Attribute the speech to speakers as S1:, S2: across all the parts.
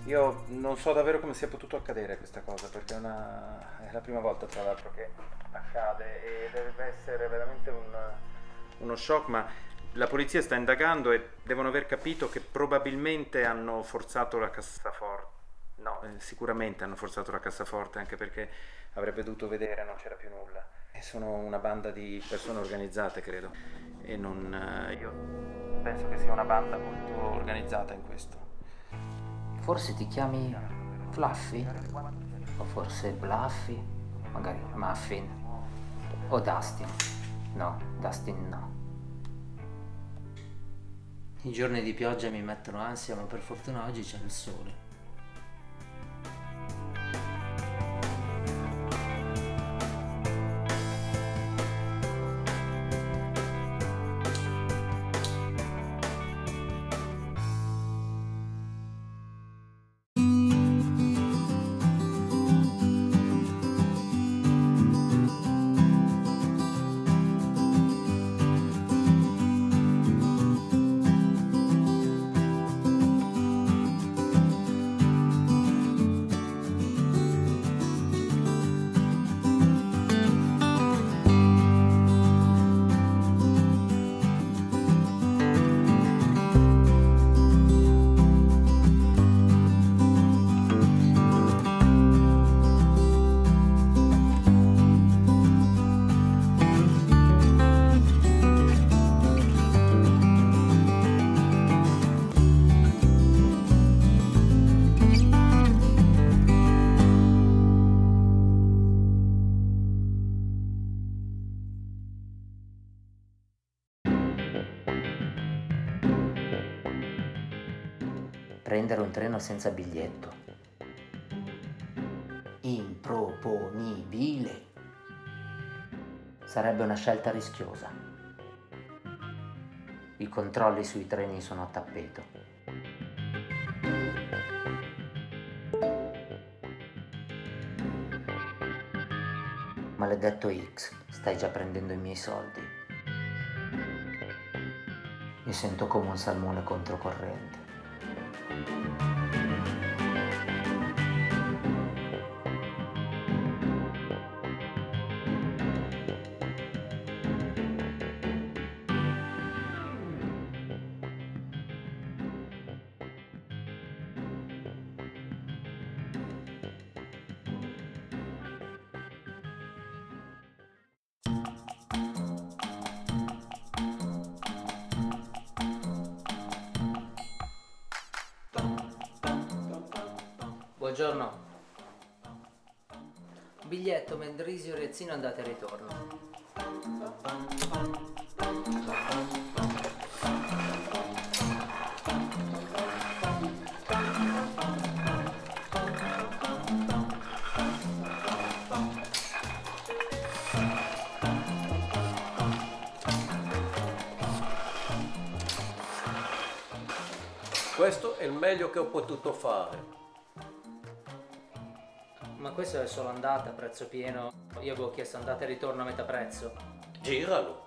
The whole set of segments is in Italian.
S1: Io non so davvero come sia potuto accadere questa cosa, perché è la prima volta tra l'altro che accade e deve essere veramente uno shock, ma la polizia sta indagando e devono aver capito che probabilmente hanno forzato la cassaforte. No, sicuramente hanno forzato la cassaforte, anche perché avrebbe dovuto vedere, non c'era più nulla. E sono una banda di persone organizzate, credo. E non... io penso che sia una banda molto organizzata in questo.
S2: Forse ti chiami Fluffy? O forse Bluffy? Magari Muffin? O Dustin? No, Dustin no. I giorni di pioggia mi mettono ansia, ma per fortuna oggi c'è il sole. Prendere un treno senza biglietto. Improponibile. Sarebbe una scelta rischiosa. I controlli sui treni sono a tappeto. Maledetto X, stai già prendendo i miei soldi. Mi sento come un salmone controcorrente. Buongiorno. Biglietto Mendrisio Rezzino andata e ritorno.
S3: Questo è il meglio che ho potuto fare.
S2: Ma questo è solo andata a prezzo pieno. Io avevo chiesto andata e ritorno a metà prezzo.
S3: Giralo.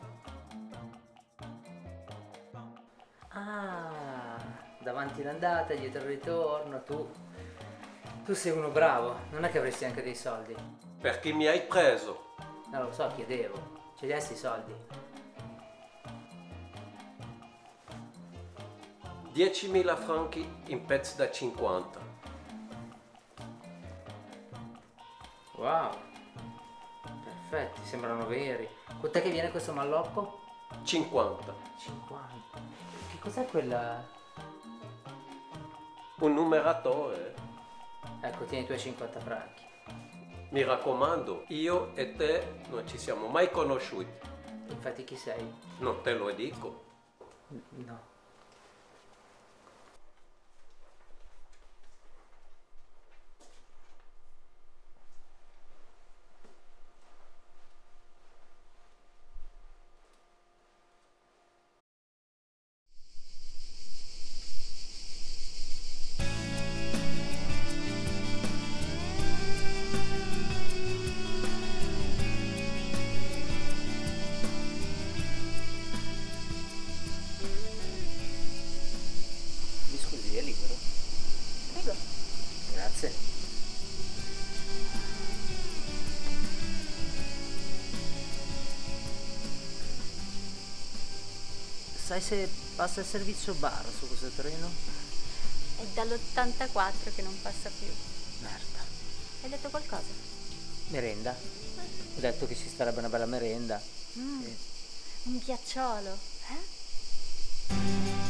S2: Ah, davanti l'andata, dietro il ritorno, tu sei uno bravo. Non è che avresti anche dei soldi?
S3: Per chi mi hai preso?
S2: Non lo so, chiedevo. Ce li hai sti soldi?
S3: 10.000 franchi in pezzi da 50.
S2: Wow, perfetti, sembrano veri. Quant'è che viene questo malloppo?
S3: 50.
S2: 50. Che cos'è quella?
S3: Un numeratore.
S2: Ecco, tieni i tuoi 50 franchi.
S3: Mi raccomando, io e te non ci siamo mai conosciuti.
S2: Infatti chi sei?
S3: Non te lo dico.
S2: No. Grazie. Sai se passa il servizio bar su questo treno?
S4: È dall'84 che non passa più.
S2: Merda.
S4: Hai detto qualcosa?
S2: Merenda. Ho detto che ci starebbe una bella merenda. Sì.
S4: Un ghiacciolo, eh?